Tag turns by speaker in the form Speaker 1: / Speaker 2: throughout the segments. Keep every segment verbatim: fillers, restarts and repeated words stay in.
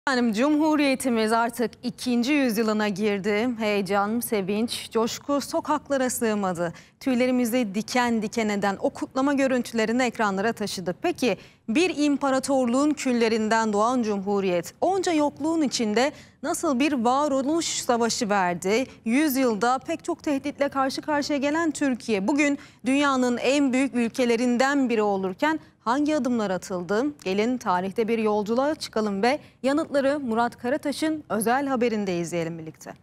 Speaker 1: Efendim, Cumhuriyetimiz artık ikinci yüzyılına girdi. Heyecan, sevinç, coşku sokaklara sığmadı. Tüylerimizi diken diken eden o kutlama görüntülerini ekranlara taşıdı. Peki bir imparatorluğun küllerinden doğan Cumhuriyet onca yokluğun içinde nasıl bir varoluş savaşı verdi? Yüzyılda pek çok tehditle karşı karşıya gelen Türkiye bugün dünyanın en büyük ülkelerinden biri olurken hangi adımlar atıldı? Gelin tarihte bir yolculuğa çıkalım ve yanıtları Murat Karataş'ın özel haberinde izleyelim birlikte.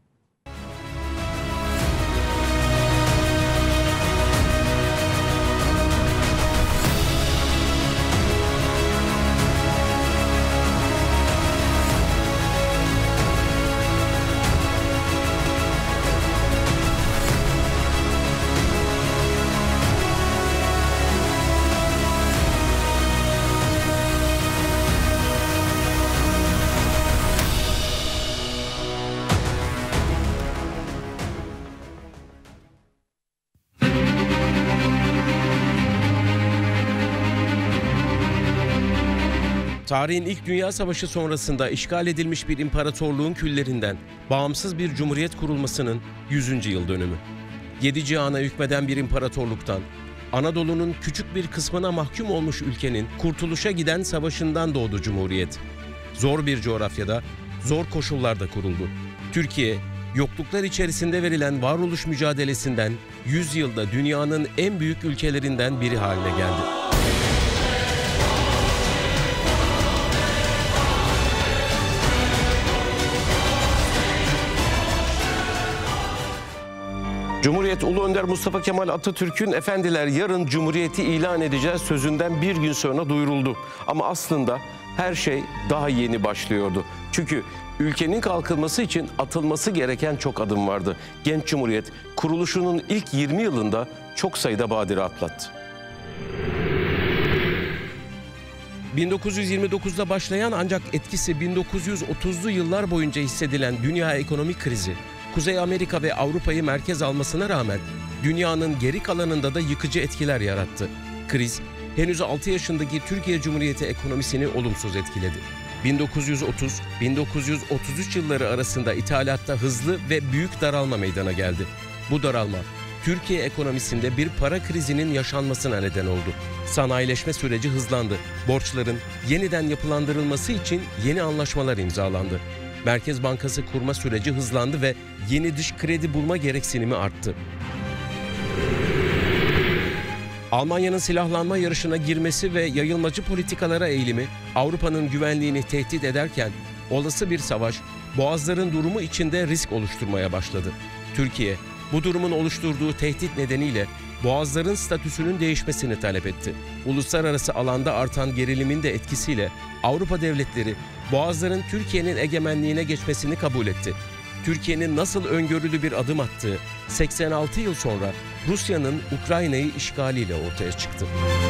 Speaker 2: Tarihin ilk Dünya Savaşı sonrasında işgal edilmiş bir imparatorluğun küllerinden bağımsız bir cumhuriyet kurulmasının yüzüncü yıl dönümü. Yedi cihana hükmeden bir imparatorluktan, Anadolu'nun küçük bir kısmına mahkum olmuş ülkenin kurtuluşa giden savaşından doğdu Cumhuriyet. Zor bir coğrafyada, zor koşullarda kuruldu. Türkiye, yokluklar içerisinde verilen varoluş mücadelesinden yüz yılda dünyanın en büyük ülkelerinden biri haline geldi. Cumhuriyet Ulu Önder Mustafa Kemal Atatürk'ün "Efendiler, yarın Cumhuriyeti ilan edeceğiz" sözünden bir gün sonra duyuruldu. Ama aslında her şey daha yeni başlıyordu. Çünkü ülkenin kalkınması için atılması gereken çok adım vardı. Genç Cumhuriyet kuruluşunun ilk yirmi yılında çok sayıda badire atlattı. bin dokuz yüz yirmi dokuzda başlayan ancak etkisi bin dokuz yüz otuzlu yıllar boyunca hissedilen dünya ekonomik krizi, Kuzey Amerika ve Avrupa'yı merkez almasına rağmen dünyanın geri kalanında da yıkıcı etkiler yarattı. Kriz, henüz altı yaşındaki Türkiye Cumhuriyeti ekonomisini olumsuz etkiledi. bin dokuz yüz otuz - bin dokuz yüz otuz üç yılları arasında ithalatta hızlı ve büyük daralma meydana geldi. Bu daralma, Türkiye ekonomisinde bir para krizinin yaşanmasına neden oldu. Sanayileşme süreci hızlandı. Borçların yeniden yapılandırılması için yeni anlaşmalar imzalandı. Merkez Bankası kurma süreci hızlandı ve yeni dış kredi bulma gereksinimi arttı. Almanya'nın silahlanma yarışına girmesi ve yayılmacı politikalara eğilimi Avrupa'nın güvenliğini tehdit ederken olası bir savaş Boğazların durumu içinde risk oluşturmaya başladı. Türkiye bu durumun oluşturduğu tehdit nedeniyle Boğazların statüsünün değişmesini talep etti. Uluslararası alanda artan gerilimin de etkisiyle Avrupa devletleri Boğazların Türkiye'nin egemenliğine geçmesini kabul etti. Türkiye'nin nasıl öngörülü bir adım attığı seksen altı yıl sonra Rusya'nın Ukrayna'yı işgaliyle ortaya çıktı.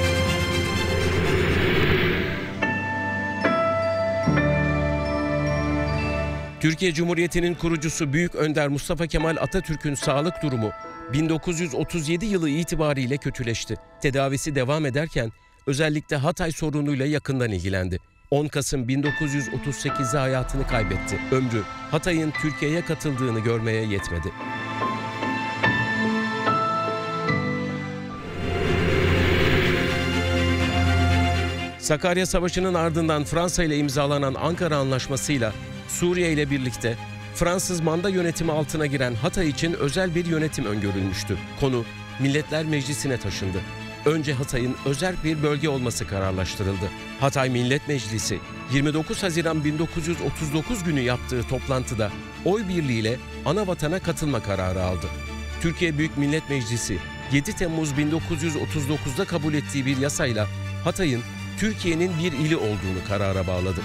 Speaker 2: Türkiye Cumhuriyeti'nin kurucusu Büyük Önder Mustafa Kemal Atatürk'ün sağlık durumu bin dokuz yüz otuz yedi yılı itibariyle kötüleşti. Tedavisi devam ederken özellikle Hatay sorunuyla yakından ilgilendi. on Kasım bin dokuz yüz otuz sekiz'de hayatını kaybetti. Ömrü Hatay'ın Türkiye'ye katıldığını görmeye yetmedi. Sakarya Savaşı'nın ardından Fransa ile imzalanan Ankara Anlaşması'yla Suriye ile birlikte Fransız manda yönetimi altına giren Hatay için özel bir yönetim öngörülmüştü. Konu Milletler Meclisi'ne taşındı. Önce Hatay'ın özel bir bölge olması kararlaştırıldı. Hatay Millet Meclisi yirmi dokuz Haziran bin dokuz yüz otuz dokuz günü yaptığı toplantıda oy birliğiyle anavatana katılma kararı aldı. Türkiye Büyük Millet Meclisi yedi Temmuz bin dokuz yüz otuz dokuz'da kabul ettiği bir yasayla Hatay'ın Türkiye'nin bir ili olduğunu karara bağladı.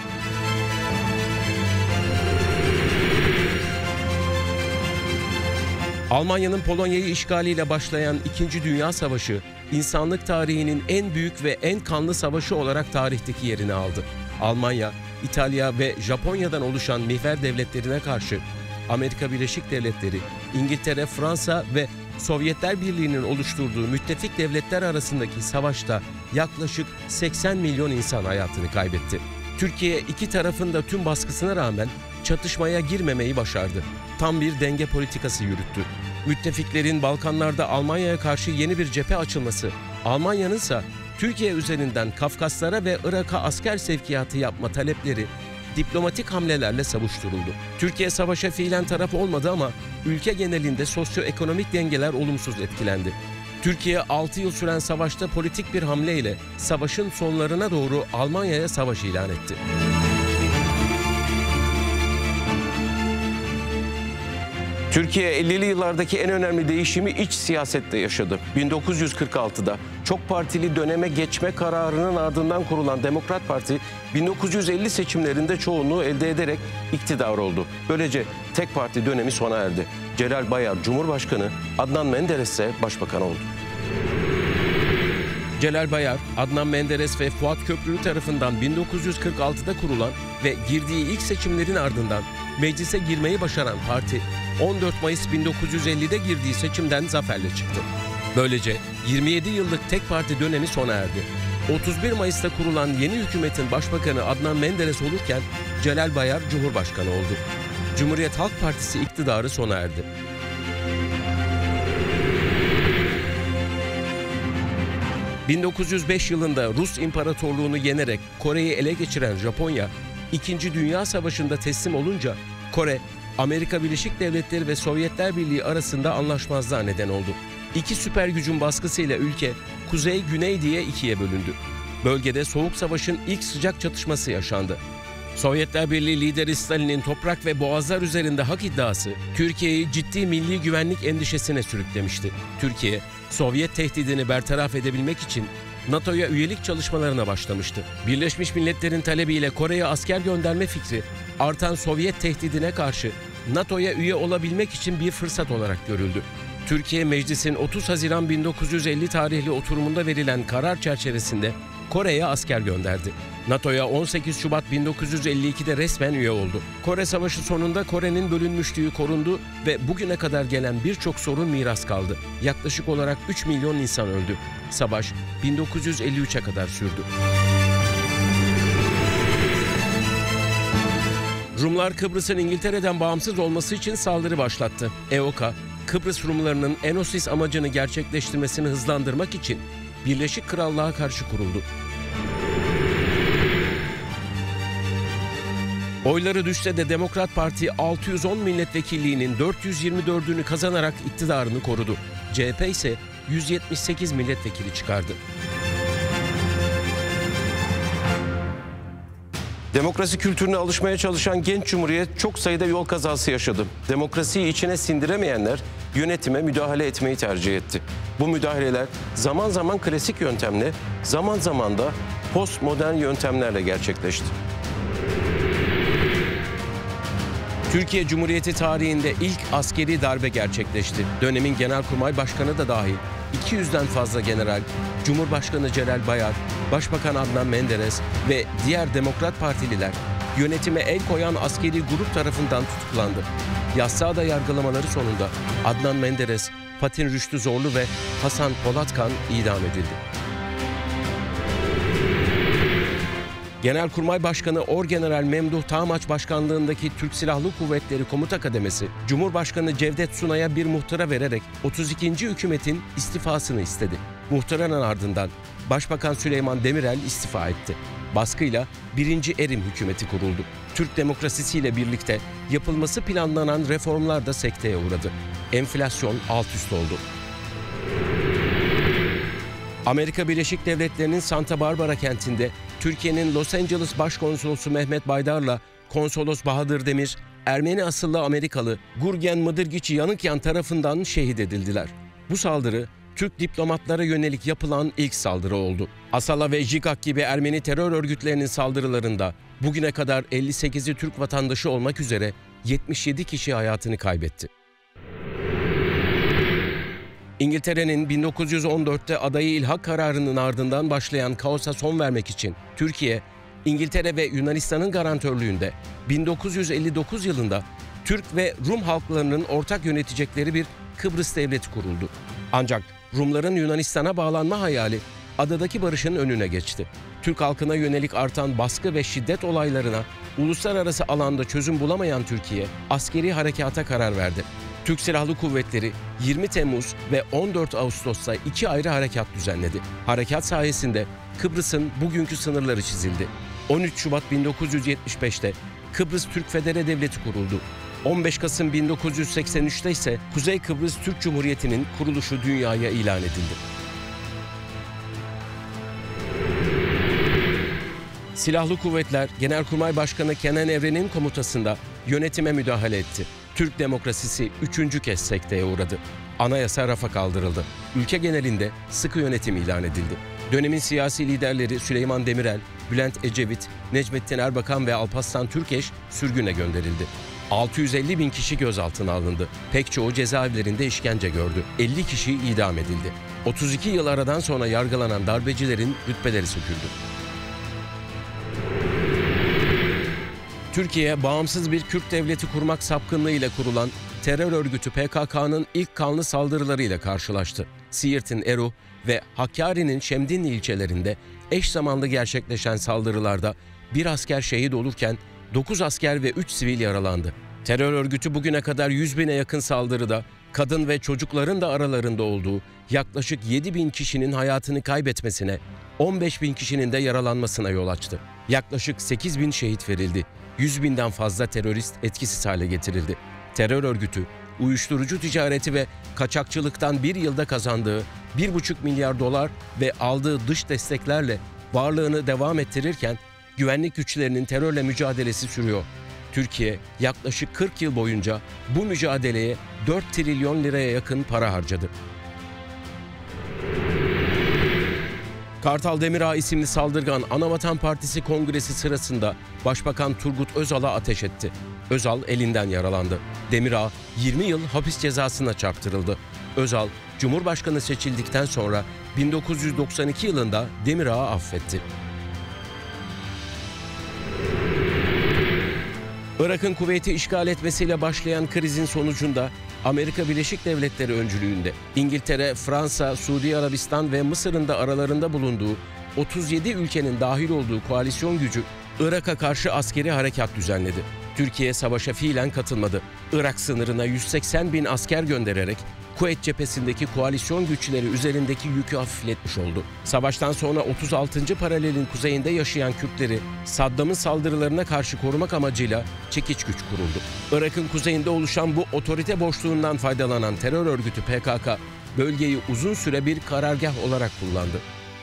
Speaker 2: Almanya'nın Polonya'yı işgaliyle başlayan İkinci Dünya Savaşı, insanlık tarihinin en büyük ve en kanlı savaşı olarak tarihteki yerini aldı. Almanya, İtalya ve Japonya'dan oluşan mihver devletlerine karşı Amerika Birleşik Devletleri, İngiltere, Fransa ve Sovyetler Birliği'nin oluşturduğu müttefik devletler arasındaki savaşta yaklaşık seksen milyon insan hayatını kaybetti. Türkiye iki tarafın da tüm baskısına rağmen çatışmaya girmemeyi başardı. Tam bir denge politikası yürüttü. Müttefiklerin Balkanlarda Almanya'ya karşı yeni bir cephe açılması, Almanya'nın ise Türkiye üzerinden Kafkaslara ve Irak'a asker sevkiyatı yapma talepleri diplomatik hamlelerle savuşturuldu. Türkiye savaşa fiilen taraf olmadı ama ülke genelinde sosyoekonomik dengeler olumsuz etkilendi. Türkiye altı yıl süren savaşta politik bir hamleyle savaşın sonlarına doğru Almanya'ya savaş ilan etti. Türkiye ellili yıllardaki en önemli değişimi iç siyasette yaşadı. bin dokuz yüz kırk altıda çok partili döneme geçme kararının ardından kurulan Demokrat Parti bin dokuz yüz elli seçimlerinde çoğunluğu elde ederek iktidar oldu. Böylece tek parti dönemi sona erdi. Celal Bayar Cumhurbaşkanı, Adnan Menderes ise Başbakan oldu. Celal Bayar, Adnan Menderes ve Fuat Köprülü tarafından bin dokuz yüz kırk altıda kurulan ve girdiği ilk seçimlerin ardından meclise girmeyi başaran parti, on dört Mayıs bin dokuz yüz ellide girdiği seçimden zaferle çıktı. Böylece yirmi yedi yıllık tek parti dönemi sona erdi. otuz bir Mayıs'ta kurulan yeni hükümetin başbakanı Adnan Menderes olurken Celal Bayar Cumhurbaşkanı oldu. Cumhuriyet Halk Partisi iktidarı sona erdi. bin dokuz yüz beş yılında Rus İmparatorluğunu yenerek Kore'yi ele geçiren Japonya, İkinci Dünya Savaşı'nda teslim olunca Kore, Amerika Birleşik Devletleri ve Sovyetler Birliği arasında anlaşmazlığa neden oldu. İki süper gücün baskısıyla ülke kuzey-güney diye ikiye bölündü. Bölgede Soğuk Savaş'ın ilk sıcak çatışması yaşandı. Sovyetler Birliği lideri Stalin'in toprak ve boğazlar üzerinde hak iddiası Türkiye'yi ciddi milli güvenlik endişesine sürüklemişti. Türkiye, Sovyet tehdidini bertaraf edebilmek için NATO'ya üyelik çalışmalarına başlamıştı. Birleşmiş Milletler'in talebiyle Kore'ye asker gönderme fikri, artan Sovyet tehdidine karşı NATO'ya üye olabilmek için bir fırsat olarak görüldü. Türkiye Meclis'in otuz Haziran bin dokuz yüz elli tarihli oturumunda verilen karar çerçevesinde Kore'ye asker gönderdi. NATO'ya on sekiz Şubat bin dokuz yüz elli ikide resmen üye oldu. Kore Savaşı sonunda Kore'nin bölünmüşlüğü korundu ve bugüne kadar gelen birçok sorun miras kaldı. Yaklaşık olarak üç milyon insan öldü. Savaş bin dokuz yüz elli üçe kadar sürdü. Rumlar Kıbrıs'ın İngiltere'den bağımsız olması için saldırı başlattı. E O K, Kıbrıs Rumlarının Enosis amacını gerçekleştirmesini hızlandırmak için Birleşik Krallığa karşı kuruldu. Oyları düşse de Demokrat Parti altı yüz on milletvekilliğinin dört yüz yirmi dördünü kazanarak iktidarını korudu. C H P ise yüz yetmiş sekiz milletvekili çıkardı. Demokrasi kültürüne alışmaya çalışan genç cumhuriyet çok sayıda yol kazası yaşadı. Demokrasiyi içine sindiremeyenler yönetime müdahale etmeyi tercih etti. Bu müdahaleler zaman zaman klasik yöntemle, zaman zaman da postmodern yöntemlerle gerçekleşti. Türkiye Cumhuriyeti tarihinde ilk askeri darbe gerçekleşti. Dönemin Genelkurmay Başkanı da dahil iki yüzden fazla general, Cumhurbaşkanı Celal Bayar, Başbakan Adnan Menderes ve diğer Demokrat Partililer yönetime el koyan askeri grup tarafından tutuklandı. Yassıada yargılamaları sonunda Adnan Menderes, Fatin Rüştü Zorlu ve Hasan Polatkan idam edildi. Genelkurmay Başkanı Orgeneral Memduh Tağmaç Başkanlığındaki Türk Silahlı Kuvvetleri Komuta Kademesi, Cumhurbaşkanı Cevdet Sunay'a bir muhtıra vererek otuz ikinci hükümetin istifasını istedi. Muhtıranın ardından Başbakan Süleyman Demirel istifa etti. Baskıyla birinci Erim hükümeti kuruldu. Türk demokrasisiyle birlikte yapılması planlanan reformlar da sekteye uğradı. Enflasyon alt üst oldu. Amerika Birleşik Devletleri'nin Santa Barbara kentinde Türkiye'nin Los Angeles Başkonsolosu Mehmet Baydar'la Konsolos Bahadır Demir, Ermeni asıllı Amerikalı Gurgen Mıdırgiç Yanıkyan tarafından şehit edildiler. Bu saldırı Türk diplomatlara yönelik yapılan ilk saldırı oldu. Asala ve Jigak gibi Ermeni terör örgütlerinin saldırılarında bugüne kadar elli sekizi Türk vatandaşı olmak üzere yetmiş yedi kişi hayatını kaybetti. İngiltere'nin bin dokuz yüz on dörtte adayı ilhak kararının ardından başlayan kaosa son vermek için Türkiye, İngiltere ve Yunanistan'ın garantörlüğünde bin dokuz yüz elli dokuz yılında Türk ve Rum halklarının ortak yönetecekleri bir Kıbrıs devleti kuruldu. Ancak Rumların Yunanistan'a bağlanma hayali adadaki barışın önüne geçti. Türk halkına yönelik artan baskı ve şiddet olaylarına uluslararası alanda çözüm bulamayan Türkiye, askeri harekata karar verdi. Türk Silahlı Kuvvetleri yirmi Temmuz ve on dört Ağustos'ta iki ayrı harekat düzenledi. Harekat sayesinde Kıbrıs'ın bugünkü sınırları çizildi. on üç Şubat bin dokuz yüz yetmiş beş'te Kıbrıs Türk Federe Devleti kuruldu. on beş Kasım bin dokuz yüz seksen üç'te ise Kuzey Kıbrıs Türk Cumhuriyeti'nin kuruluşu dünyaya ilan edildi. Silahlı Kuvvetler Genelkurmay Başkanı Kenan Evren'in komutasında yönetime müdahale etti. Türk demokrasisi üçüncü kez sekteye uğradı. Anayasa rafa kaldırıldı. Ülke genelinde sıkı yönetim ilan edildi. Dönemin siyasi liderleri Süleyman Demirel, Bülent Ecevit, Necmettin Erbakan ve Alparslan Türkeş sürgüne gönderildi. altı yüz elli bin kişi gözaltına alındı. Pek çoğu cezaevlerinde işkence gördü. elli kişi idam edildi. otuz iki yıl aradan sonra yargılanan darbecilerin rütbeleri söküldü. Türkiye, bağımsız bir Kürt devleti kurmak sapkınlığıyla kurulan terör örgütü P K K'nın ilk kanlı saldırılarıyla karşılaştı. Siirt'in Eruh ve Hakkari'nin Şemdinli ilçelerinde eş zamanlı gerçekleşen saldırılarda bir asker şehit olurken dokuz asker ve üç sivil yaralandı. Terör örgütü bugüne kadar yüz bine yakın saldırıda kadın ve çocukların da aralarında olduğu yaklaşık yedi bin kişinin hayatını kaybetmesine, on beş bin kişinin de yaralanmasına yol açtı. Yaklaşık sekiz bin şehit verildi. yüz binden fazla terörist etkisiz hale getirildi. Terör örgütü, uyuşturucu ticareti ve kaçakçılıktan bir yılda kazandığı bir buçuk milyar dolar ve aldığı dış desteklerle varlığını devam ettirirken güvenlik güçlerinin terörle mücadelesi sürüyor. Türkiye yaklaşık kırk yıl boyunca bu mücadeleye dört trilyon liraya yakın para harcadı. Kartal Demirağ isimli saldırgan Anavatan Partisi kongresi sırasında Başbakan Turgut Özal'a ateş etti. Özal elinden yaralandı. Demirağ yirmi yıl hapis cezasına çarptırıldı. Özal, Cumhurbaşkanı seçildikten sonra bin dokuz yüz doksan iki yılında Demirağ'ı affetti. Irak'ın Kuveyt'i işgal etmesiyle başlayan krizin sonucunda Amerika Birleşik Devletleri öncülüğünde İngiltere, Fransa, Suudi Arabistan ve Mısır'ın da aralarında bulunduğu otuz yedi ülkenin dahil olduğu koalisyon gücü Irak'a karşı askeri harekat düzenledi. Türkiye savaşa fiilen katılmadı. Irak sınırına yüz seksen bin asker göndererek Kuveyt cephesindeki koalisyon güçleri üzerindeki yükü hafifletmiş oldu. Savaştan sonra otuz altıncı paralelin kuzeyinde yaşayan Kürtleri Saddam'ın saldırılarına karşı korumak amacıyla çekiç güç kuruldu. Irak'ın kuzeyinde oluşan bu otorite boşluğundan faydalanan terör örgütü P K K bölgeyi uzun süre bir karargah olarak kullandı.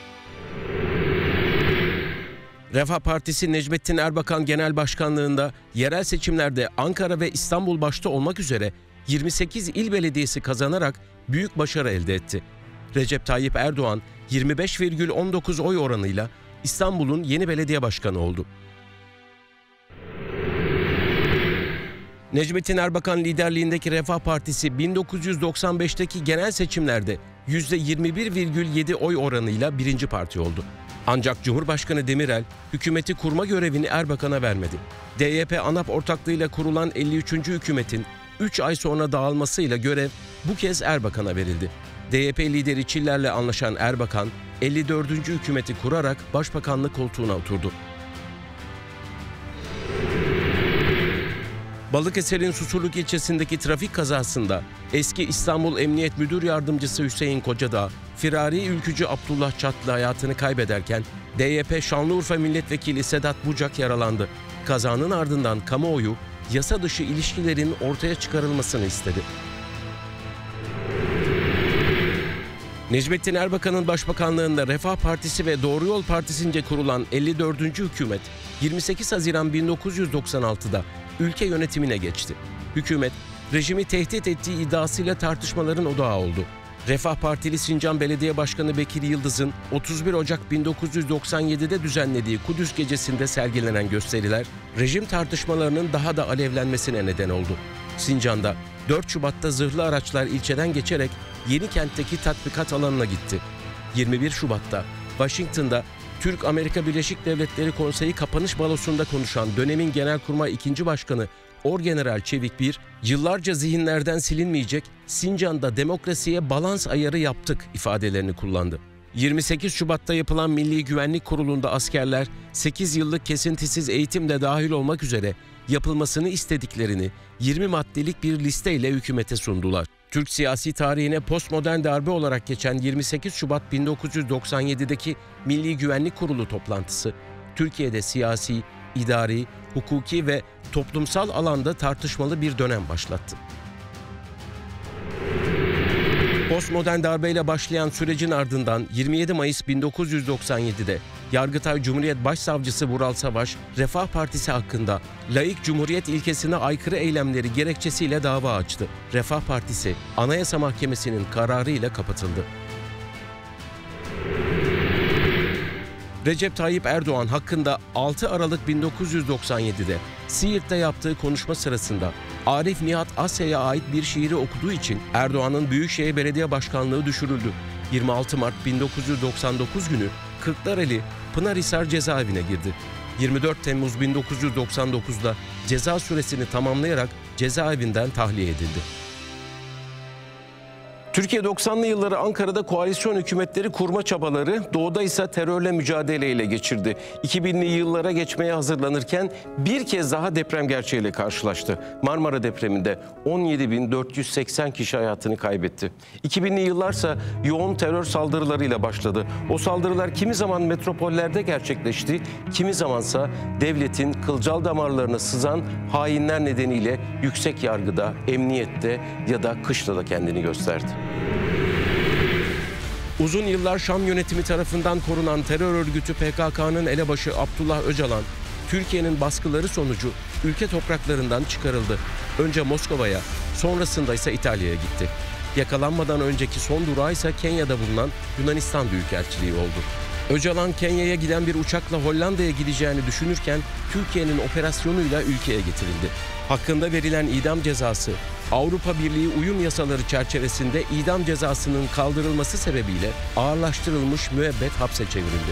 Speaker 2: Refah Partisi Necmettin Erbakan Genel Başkanlığında yerel seçimlerde Ankara ve İstanbul başta olmak üzere yirmi sekiz il belediyesi kazanarak büyük başarı elde etti. Recep Tayyip Erdoğan yirmi beş virgül on dokuz oy oranıyla İstanbul'un yeni belediye başkanı oldu. Necmettin Erbakan liderliğindeki Refah Partisi bin dokuz yüz doksan beş'teki genel seçimlerde yüzde yirmi bir virgül yedi oy oranıyla birinci parti oldu. Ancak Cumhurbaşkanı Demirel hükümeti kurma görevini Erbakan'a vermedi. D Y P ANAP ortaklığıyla kurulan elli üçüncü hükümetin üç ay sonra dağılmasıyla görev bu kez Erbakan'a verildi. D Y P lideri Çiller'le anlaşan Erbakan, elli dördüncü hükümeti kurarak başbakanlık koltuğuna oturdu. Balıkesir'in Susurluk ilçesindeki trafik kazasında eski İstanbul Emniyet Müdür Yardımcısı Hüseyin Kocadağ, firari ülkücü Abdullah Çatlı hayatını kaybederken D Y P Şanlıurfa Milletvekili Sedat Bucak yaralandı. Kazanın ardından kamuoyu yasa dışı ilişkilerin ortaya çıkarılmasını istedi. Necmettin Erbakan'ın başbakanlığında Refah Partisi ve Doğru Yol Partisi'nce kurulan elli dördüncü hükümet yirmi sekiz Haziran bin dokuz yüz doksan altı'da ülke yönetimine geçti. Hükümet, rejimi tehdit ettiği iddiasıyla tartışmaların odağı oldu. Refah Partili Sincan Belediye Başkanı Bekir Yıldız'ın otuz bir Ocak bin dokuz yüz doksan yedi'de düzenlediği Kudüs Gecesi'nde sergilenen gösteriler, rejim tartışmalarının daha da alevlenmesine neden oldu. Sincan'da dört Şubat'ta zırhlı araçlar ilçeden geçerek Yenikent'teki tatbikat alanına gitti. yirmi bir Şubat'ta Washington'da Türk-Amerika Birleşik Devletleri Konseyi kapanış balosunda konuşan dönemin Genelkurmay ikinci Başkanı Orgeneral Çevik Bir, yıllarca zihinlerden silinmeyecek Sincan'da demokrasiye balans ayarı yaptık ifadelerini kullandı. yirmi sekiz Şubat'ta yapılan Milli Güvenlik Kurulu'nda askerler sekiz yıllık kesintisiz eğitim de dahil olmak üzere yapılmasını istediklerini yirmi maddelik bir listeyle hükümete sundular. Türk siyasi tarihine postmodern darbe olarak geçen yirmi sekiz Şubat bin dokuz yüz doksan yedi'deki Milli Güvenlik Kurulu toplantısı, Türkiye'de siyasi, idari, hukuki ve toplumsal alanda tartışmalı bir dönem başlattı. Postmodern darbeyle başlayan sürecin ardından yirmi yedi Mayıs bin dokuz yüz doksan yedi'de Yargıtay Cumhuriyet Başsavcısı Vural Savaş, Refah Partisi hakkında laik cumhuriyet ilkesine aykırı eylemleri gerekçesiyle dava açtı. Refah Partisi, Anayasa Mahkemesi'nin kararıyla kapatıldı. Recep Tayyip Erdoğan hakkında altı Aralık bin dokuz yüz doksan yedi'de Siirt'te yaptığı konuşma sırasında Arif Nihat Asya'ya ait bir şiiri okuduğu için Erdoğan'ın Büyükşehir Belediye Başkanlığı düşürüldü. yirmi altı Mart bin dokuz yüz doksan dokuz günü Kırklareli Pınarhisar cezaevine girdi. yirmi dört Temmuz bin dokuz yüz doksan dokuz'da ceza süresini tamamlayarak cezaevinden tahliye edildi. Türkiye doksanlı yılları Ankara'da koalisyon hükümetleri kurma çabaları, doğuda ise terörle mücadeleyle geçirdi. iki binli yıllara geçmeye hazırlanırken bir kez daha deprem gerçeğiyle karşılaştı. Marmara depreminde on yedi bin dört yüz seksen kişi hayatını kaybetti. iki binli yıllarsa yoğun terör saldırılarıyla başladı. O saldırılar kimi zaman metropollerde gerçekleşti, kimi zamansa devletin kılcal damarlarına sızan hainler nedeniyle yüksek yargıda, emniyette ya da kışlada kendini gösterdi. Uzun yıllar Şam yönetimi tarafından korunan terör örgütü P K K'nın elebaşı Abdullah Öcalan, Türkiye'nin baskıları sonucu ülke topraklarından çıkarıldı. Önce Moskova'ya, sonrasında ise İtalya'ya gitti. Yakalanmadan önceki son durağı ise Kenya'da bulunan Yunanistan Büyükelçiliği oldu. Öcalan, Kenya'ya giden bir uçakla Hollanda'ya gideceğini düşünürken Türkiye'nin operasyonuyla ülkeye getirildi. Hakkında verilen idam cezası, Avrupa Birliği uyum yasaları çerçevesinde idam cezasının kaldırılması sebebiyle ağırlaştırılmış müebbet hapse çevrildi.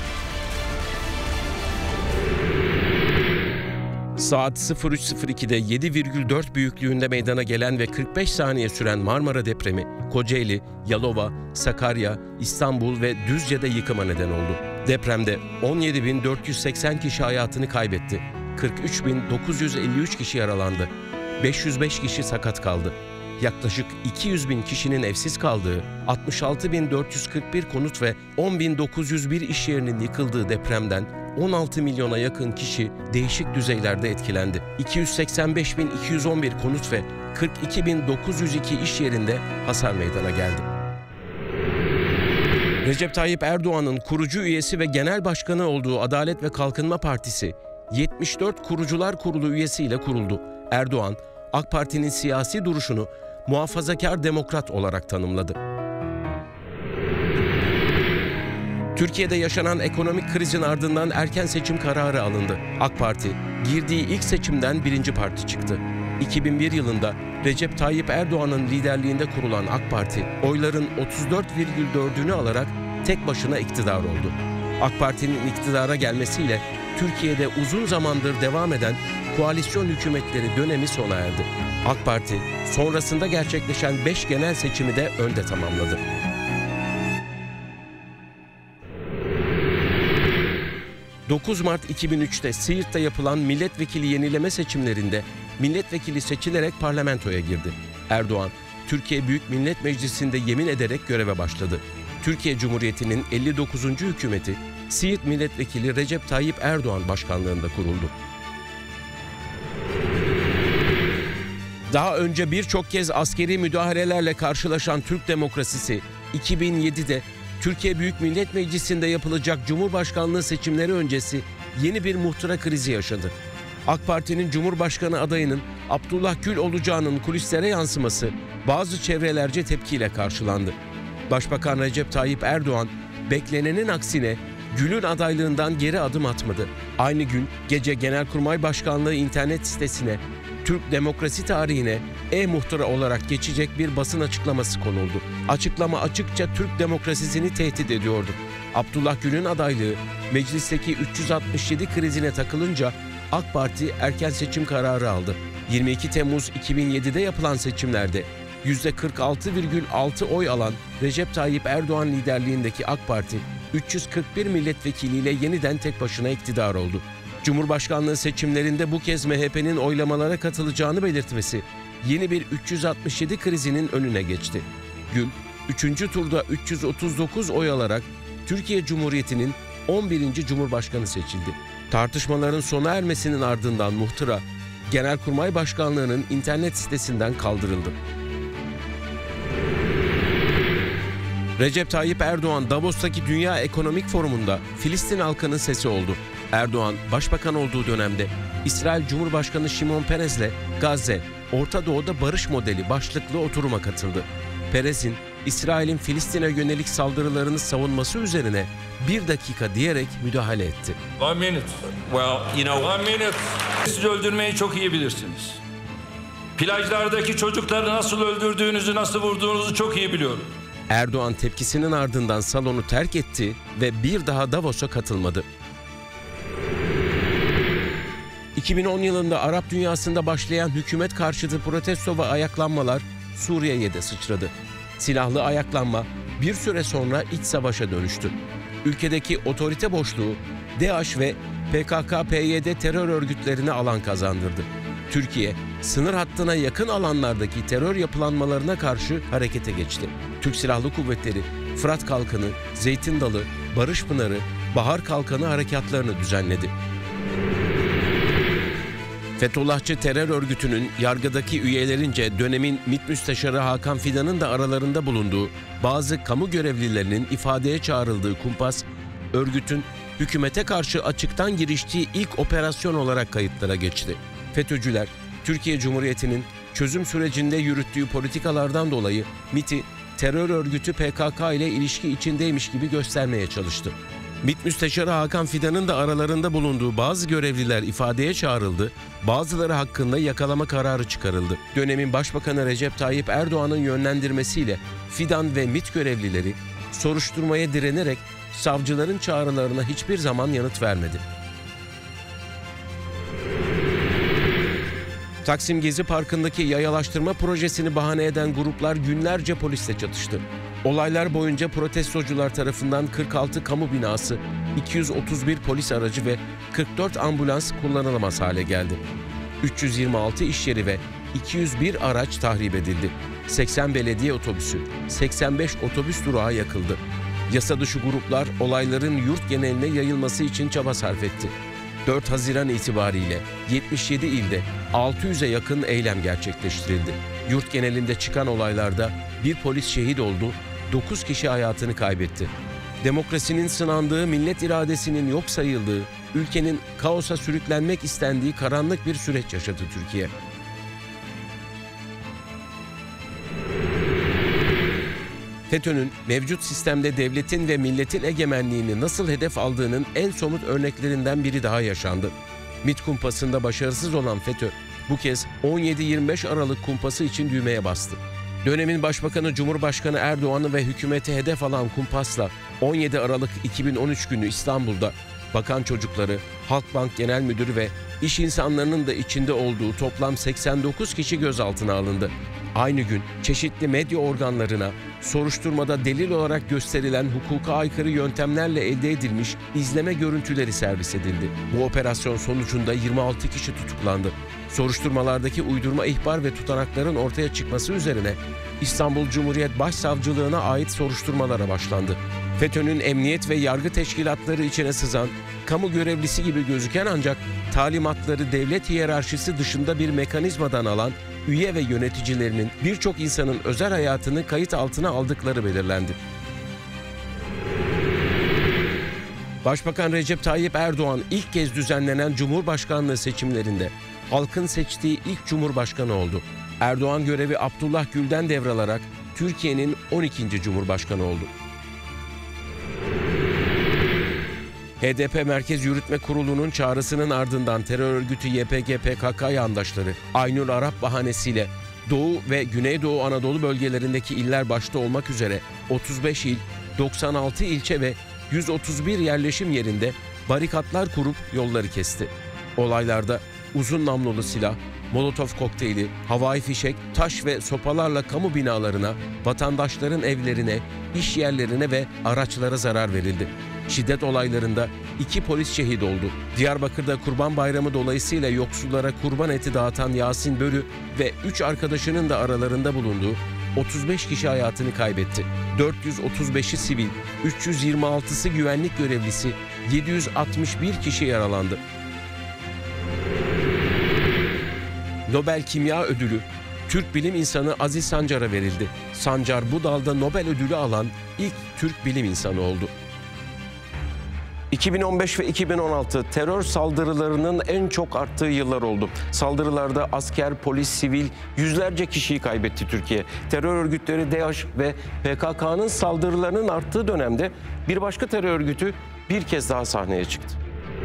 Speaker 2: Saat sıfır üç sıfır iki'de yedi virgül dört büyüklüğünde meydana gelen ve kırk beş saniye süren Marmara depremi, Kocaeli, Yalova, Sakarya, İstanbul ve Düzce'de yıkıma neden oldu. Depremde on yedi bin dört yüz seksen kişi hayatını kaybetti. kırk üç bin dokuz yüz elli üç kişi yaralandı. beş yüz beş kişi sakat kaldı. Yaklaşık iki yüz bin kişinin evsiz kaldığı, altmış altı bin dört yüz kırk bir konut ve on bin dokuz yüz bir iş yerinin yıkıldığı depremden on altı milyona yakın kişi değişik düzeylerde etkilendi. iki yüz seksen beş bin iki yüz on bir konut ve kırk iki bin dokuz yüz iki iş yerinde hasar meydana geldi. Recep Tayyip Erdoğan'ın kurucu üyesi ve genel başkanı olduğu Adalet ve Kalkınma Partisi, yetmiş dört Kurucular Kurulu üyesiyle kuruldu. Erdoğan, AK Parti'nin siyasi duruşunu muhafazakar demokrat olarak tanımladı. Türkiye'de yaşanan ekonomik krizin ardından erken seçim kararı alındı. AK Parti, girdiği ilk seçimden birinci parti çıktı. iki bin bir yılında Recep Tayyip Erdoğan'ın liderliğinde kurulan AK Parti, oyların otuz dört virgül dörd'ünü alarak tek başına iktidar oldu. AK Parti'nin iktidara gelmesiyle Türkiye'de uzun zamandır devam eden koalisyon hükümetleri dönemi sona erdi. AK Parti, sonrasında gerçekleşen beş genel seçimi de önde tamamladı. dokuz Mart iki bin üç'te Siirt'te yapılan milletvekili yenileme seçimlerinde milletvekili seçilerek parlamentoya girdi. Erdoğan, Türkiye Büyük Millet Meclisi'nde yemin ederek göreve başladı. Türkiye Cumhuriyeti'nin elli dokuzuncu hükümeti Siirt Milletvekili Recep Tayyip Erdoğan başkanlığında kuruldu. Daha önce birçok kez askeri müdahalelerle karşılaşan Türk demokrasisi, iki bin yedi'de Türkiye Büyük Millet Meclisi'nde yapılacak Cumhurbaşkanlığı seçimleri öncesi yeni bir muhtıra krizi yaşadı. AK Parti'nin Cumhurbaşkanı adayının Abdullah Gül olacağının kulislere yansıması bazı çevrelerce tepkiyle karşılandı. Başbakan Recep Tayyip Erdoğan, beklenenin aksine Gül'ün adaylığından geri adım atmadı. Aynı gün gece Genelkurmay Başkanlığı internet sitesine Türk demokrasi tarihine e-muhtıra olarak geçecek bir basın açıklaması konuldu. Açıklama açıkça Türk demokrasisini tehdit ediyordu. Abdullah Gül'ün adaylığı meclisteki üç yüz altmış yedi krizine takılınca AK Parti erken seçim kararı aldı. yirmi iki Temmuz iki bin yedi'de yapılan seçimlerde yüzde kırk altı virgül altı oy alan Recep Tayyip Erdoğan liderliğindeki AK Parti üç yüz kırk bir milletvekiliyle yeniden tek başına iktidar oldu. Cumhurbaşkanlığı seçimlerinde bu kez M H P'nin oylamalara katılacağını belirtmesi yeni bir üç yüz altmış yedi krizinin önüne geçti. Gül, üçüncü turda üç yüz otuz dokuz oy alarak Türkiye Cumhuriyeti'nin on birinci Cumhurbaşkanı seçildi. Tartışmaların sona ermesinin ardından muhtıra, Genelkurmay Başkanlığı'nın internet sitesinden kaldırıldı. Recep Tayyip Erdoğan, Davos'taki Dünya Ekonomik Forumu'nda Filistin halkının sesi oldu. Erdoğan, başbakan olduğu dönemde İsrail Cumhurbaşkanı Şimon Peres'le Gazze, Orta Doğu'da barış modeli başlıklı oturuma katıldı. Peres'in İsrail'in Filistin'e yönelik saldırılarını savunması üzerine bir dakika diyerek müdahale etti.
Speaker 3: One minute. Well, you know, one minute. Siz öldürmeyi çok iyi bilirsiniz. Plajlardaki çocukları nasıl öldürdüğünüzü, nasıl vurduğunuzu çok iyi biliyorum.
Speaker 2: Erdoğan tepkisinin ardından salonu terk etti ve bir daha Davos'a katılmadı. iki bin on yılında Arap dünyasında başlayan hükümet karşıtı protesto ve ayaklanmalar Suriye'ye de sıçradı. Silahlı ayaklanma bir süre sonra iç savaşa dönüştü. Ülkedeki otorite boşluğu DAEŞ ve P K K P Y D terör örgütlerine alan kazandırdı. Türkiye, sınır hattına yakın alanlardaki terör yapılanmalarına karşı harekete geçti. Türk Silahlı Kuvvetleri, Fırat Kalkanı, Zeytin Dalı, Barış Pınarı, Bahar Kalkanı harekatlarını düzenledi. Fethullahçı terör örgütünün yargıdaki üyelerince dönemin MİT Müsteşarı Hakan Fidan'ın da aralarında bulunduğu bazı kamu görevlilerinin ifadeye çağrıldığı kumpas, örgütün hükümete karşı açıktan giriştiği ilk operasyon olarak kayıtlara geçti. FETÖ'cüler, Türkiye Cumhuriyeti'nin çözüm sürecinde yürüttüğü politikalardan dolayı MİT'i terör örgütü P K K ile ilişki içindeymiş gibi göstermeye çalıştı. MİT Müsteşarı Hakan Fidan'ın da aralarında bulunduğu bazı görevliler ifadeye çağrıldı, bazıları hakkında yakalama kararı çıkarıldı. Dönemin Başbakanı Recep Tayyip Erdoğan'ın yönlendirmesiyle Fidan ve MİT görevlileri soruşturmaya direnerek savcıların çağrılarına hiçbir zaman yanıt vermedi. Taksim Gezi Parkı'ndaki yayalaştırma projesini bahane eden gruplar günlerce polisle çatıştı. Olaylar boyunca protestocular tarafından kırk altı kamu binası, iki yüz otuz bir polis aracı ve kırk dört ambulans kullanılamaz hale geldi. üç yüz yirmi altı iş yeri ve iki yüz bir araç tahrip edildi. seksen belediye otobüsü, seksen beş otobüs durağı yakıldı. Yasa dışı gruplar olayların yurt geneline yayılması için çaba sarf etti. dört Haziran itibariyle yetmiş yedi ilde altı yüze yakın eylem gerçekleştirildi. Yurt genelinde çıkan olaylarda bir polis şehit oldu, dokuz kişi hayatını kaybetti. Demokrasinin sınandığı, millet iradesinin yok sayıldığı, ülkenin kaosa sürüklenmek istendiği karanlık bir süreç yaşadı Türkiye. FETÖ'nün mevcut sistemde devletin ve milletin egemenliğini nasıl hedef aldığının en somut örneklerinden biri daha yaşandı. MİT kumpasında başarısız olan FETÖ, bu kez on yedi yirmi beş Aralık kumpası için düğmeye bastı. Dönemin Başbakanı Cumhurbaşkanı Erdoğan'ı ve hükümeti hedef alan kumpasla on yedi Aralık iki bin on üç günü İstanbul'da bakan çocukları, Halkbank Genel Müdürü ve iş insanlarının da içinde olduğu toplam seksen dokuz kişi gözaltına alındı. Aynı gün çeşitli medya organlarına soruşturmada delil olarak gösterilen hukuka aykırı yöntemlerle elde edilmiş izleme görüntüleri servis edildi. Bu operasyon sonucunda yirmi altı kişi tutuklandı. Soruşturmalardaki uydurma ihbar ve tutanakların ortaya çıkması üzerine İstanbul Cumhuriyet Başsavcılığına ait soruşturmalara başlandı. FETÖ'nün emniyet ve yargı teşkilatları içine sızan, kamu görevlisi gibi gözüken ancak talimatları devlet hiyerarşisi dışında bir mekanizmadan alan üye ve yöneticilerinin birçok insanın özel hayatını kayıt altına aldıkları belirlendi. Başbakan Recep Tayyip Erdoğan ilk kez düzenlenen Cumhurbaşkanlığı seçimlerinde halkın seçtiği ilk Cumhurbaşkanı oldu. Erdoğan görevi Abdullah Gül'den devralarak Türkiye'nin on ikinci Cumhurbaşkanı oldu. H D P Merkez Yürütme Kurulu'nun çağrısının ardından terör örgütü Y P G P K K yandaşları Aynur Arap bahanesiyle Doğu ve Güneydoğu Anadolu bölgelerindeki iller başta olmak üzere otuz beş il, doksan altı ilçe ve yüz otuz bir yerleşim yerinde barikatlar kurup yolları kesti. Olaylarda uzun namlulu silah, Molotov kokteyli, havai fişek, taş ve sopalarla kamu binalarına, vatandaşların evlerine, iş yerlerine ve araçlara zarar verildi. Şiddet olaylarında iki polis şehit oldu. Diyarbakır'da Kurban Bayramı dolayısıyla yoksullara kurban eti dağıtan Yasin Börü ve üç arkadaşının da aralarında bulunduğu otuz beş kişi hayatını kaybetti. dört yüz otuz beşi sivil, üç yüz yirmi altısı güvenlik görevlisi, yedi yüz altmış bir kişi yaralandı. Nobel Kimya Ödülü Türk bilim insanı Aziz Sancar'a verildi. Sancar bu dalda Nobel ödülü alan ilk Türk bilim insanı oldu. iki bin on beş ve iki bin on altı terör saldırılarının en çok arttığı yıllar oldu. Saldırılarda asker, polis, sivil yüzlerce kişiyi kaybetti Türkiye. Terör örgütleri DAEŞ ve P K K'nın saldırılarının arttığı dönemde bir başka terör örgütü bir kez daha sahneye çıktı.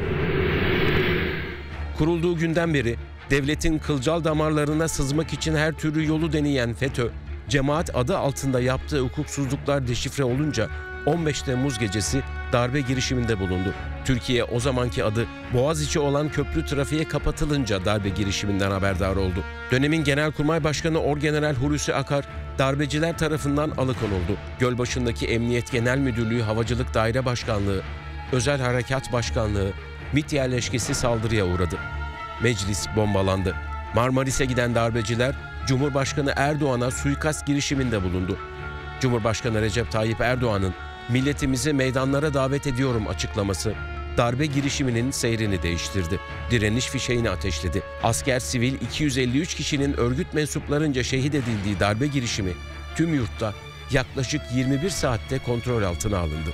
Speaker 2: Kurulduğu günden beri devletin kılcal damarlarına sızmak için her türlü yolu deneyen FETÖ, cemaat adı altında yaptığı hukuksuzluklar deşifre olunca on beş Temmuz gecesi darbe girişiminde bulundu. Türkiye o zamanki adı Boğaziçi olan köprü trafiğe kapatılınca darbe girişiminden haberdar oldu. Dönemin Genelkurmay Başkanı Orgeneral Hulusi Akar darbeciler tarafından alıkonuldu. Gölbaşı'ndaki Emniyet Genel Müdürlüğü Havacılık Daire Başkanlığı, Özel Harekat Başkanlığı, MİT yerleşkesi saldırıya uğradı. Meclis bombalandı. Marmaris'e giden darbeciler Cumhurbaşkanı Erdoğan'a suikast girişiminde bulundu. Cumhurbaşkanı Recep Tayyip Erdoğan'ın "Milletimizi meydanlara davet ediyorum" açıklaması darbe girişiminin seyrini değiştirdi. Direniş fişeğini ateşledi. Asker, sivil iki yüz elli üç kişinin örgüt mensuplarınca şehit edildiği darbe girişimi tüm yurtta yaklaşık yirmi bir saatte kontrol altına alındı.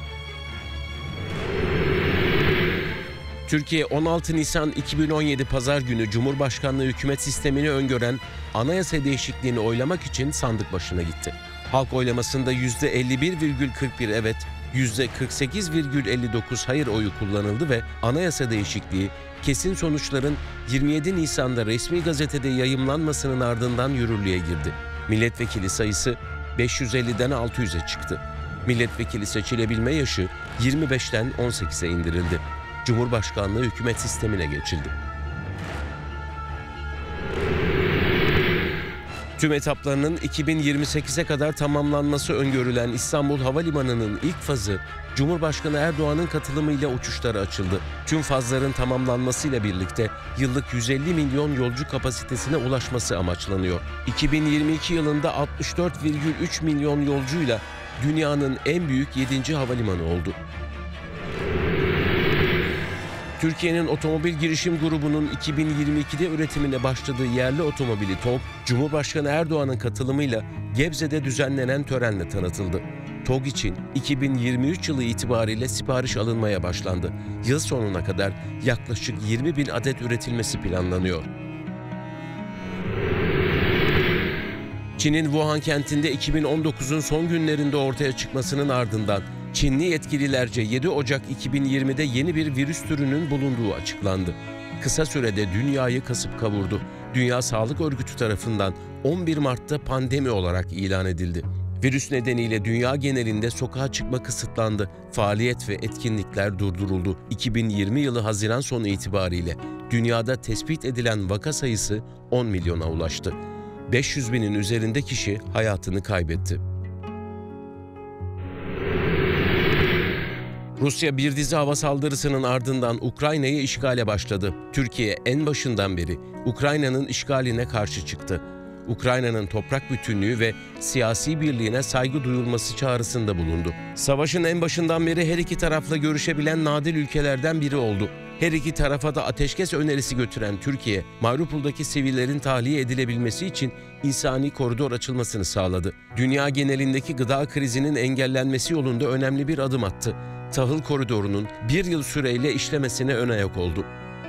Speaker 2: Türkiye on altı Nisan iki bin on yedi Pazar günü Cumhurbaşkanlığı hükümet sistemini öngören anayasa değişikliğini oylamak için sandık başına gitti. Halk oylamasında yüzde elli bir virgül kırk bir evet, yüzde kırk sekiz virgül elli dokuz hayır oyu kullanıldı ve anayasa değişikliği kesin sonuçların yirmi yedi Nisan'da resmi gazetede yayımlanmasının ardından yürürlüğe girdi. Milletvekili sayısı beş yüz elliden altı yüze çıktı. Milletvekili seçilebilme yaşı yirmi beşten on sekize indirildi. Cumhurbaşkanlığı hükümet sistemine geçildi. Tüm etaplarının iki bin yirmi sekize kadar tamamlanması öngörülen İstanbul Havalimanı'nın ilk fazı Cumhurbaşkanı Erdoğan'ın katılımıyla uçuşlara açıldı. Tüm fazların tamamlanmasıyla birlikte yıllık yüz elli milyon yolcu kapasitesine ulaşması amaçlanıyor. iki bin yirmi iki yılında altmış dört virgül üç milyon yolcuyla dünyanın en büyük yedinci havalimanı oldu. Türkiye'nin otomobil girişim grubunun iki bin yirmi ikide üretimine başladığı yerli otomobili TOG, Cumhurbaşkanı Erdoğan'ın katılımıyla Gebze'de düzenlenen törenle tanıtıldı. TOG için iki bin yirmi üç yılı itibariyle sipariş alınmaya başlandı. Yıl sonuna kadar yaklaşık yirmi bin adet üretilmesi planlanıyor. Çin'in Wuhan kentinde iki bin on dokuzun son günlerinde ortaya çıkmasının ardından Çinli yetkililerce yedi Ocak iki bin yirmide yeni bir virüs türünün bulunduğu açıklandı. Kısa sürede dünyayı kasıp kavurdu. Dünya Sağlık Örgütü tarafından on bir Mart'ta pandemi olarak ilan edildi. Virüs nedeniyle dünya genelinde sokağa çıkma kısıtlandı. Faaliyet ve etkinlikler durduruldu. iki bin yirmi yılı Haziran sonu itibariyle dünyada tespit edilen vaka sayısı on milyona ulaştı. beş yüz binin üzerinde kişi hayatını kaybetti. Rusya bir dizi hava saldırısının ardından Ukrayna'yı işgale başladı. Türkiye en başından beri Ukrayna'nın işgaline karşı çıktı. Ukrayna'nın toprak bütünlüğü ve siyasi birliğine saygı duyulması çağrısında bulundu. Savaşın en başından beri her iki tarafla görüşebilen nadir ülkelerden biri oldu. Her iki tarafa da ateşkes önerisi götüren Türkiye, Mariupol'daki sivillerin tahliye edilebilmesi için insani koridor açılmasını sağladı. Dünya genelindeki gıda krizinin engellenmesi yolunda önemli bir adım attı. Tahıl koridorunun bir yıl süreyle işlemesine ön ayak oldu.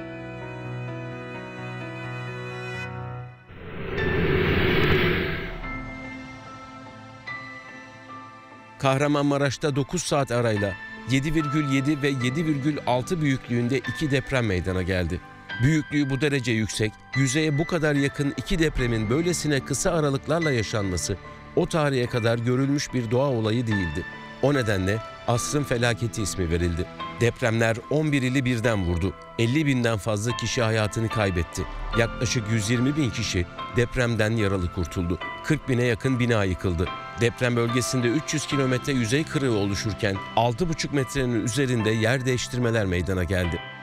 Speaker 2: Kahramanmaraş'ta dokuz saat arayla yedi virgül yedi ve yedi virgül altı büyüklüğünde iki deprem meydana geldi. Büyüklüğü bu derece yüksek, yüzeye bu kadar yakın iki depremin böylesine kısa aralıklarla yaşanması o tarihe kadar görülmüş bir doğa olayı değildi. O nedenle Asrın felaketi ismi verildi. Depremler on bir ili birden vurdu. elli binden fazla kişi hayatını kaybetti. Yaklaşık yüz yirmi bin kişi depremden yaralı kurtuldu. kırk bine yakın bina yıkıldı. Deprem bölgesinde üç yüz kilometre yüzey kırığı oluşurken altı buçuk metrenin üzerinde yer değiştirmeler meydana geldi.